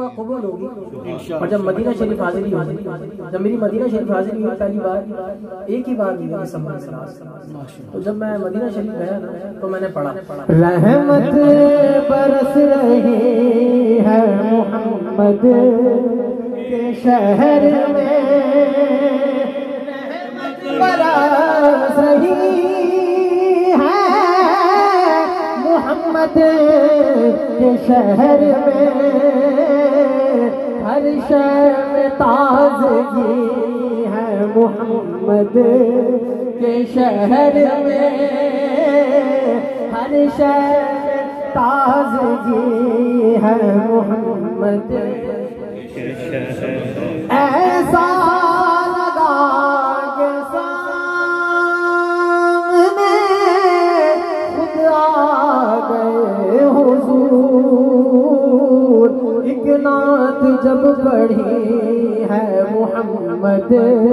दुआ कबूल होगी। और जब मदीना शरीफ हाजिरी हुई, जब मेरी मदीना शरीफ हाजिरी हुई पहली बार, एक ही बार मेरे सम्मान से, तो जब मैं मदीना शरीफ गया ना तो मैंने पढ़ा, रहमत बरस रही है मोहम्मद के शहर में, बरस रही है मोहम्मद के शहर में, हर शय में ताज़गी है मोहम्मद के शहर में, हर शय में ताज़गी है मोहम्मद के शहर। ऐसा लगा के सामने खुद आ गए हुजूर, एक नात जब पढ़ी है मोहम्मद,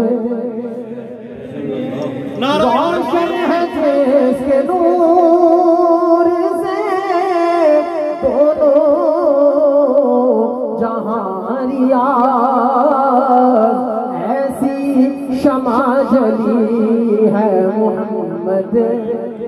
रोशन है जिसके नूर से दोनों जहां रियाज़, ऐसी शमा जली है मोहम्मद